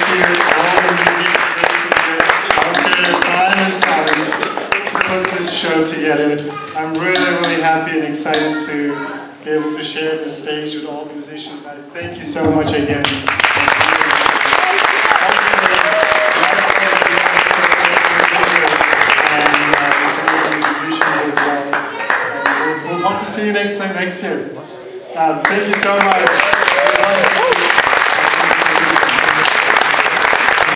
you, all the music out there, time and talent to put this show together. I'm really happy and excited to be able to share this stage with all the musicians. Thank you so much again. Hope to see you next year. Thank you so much.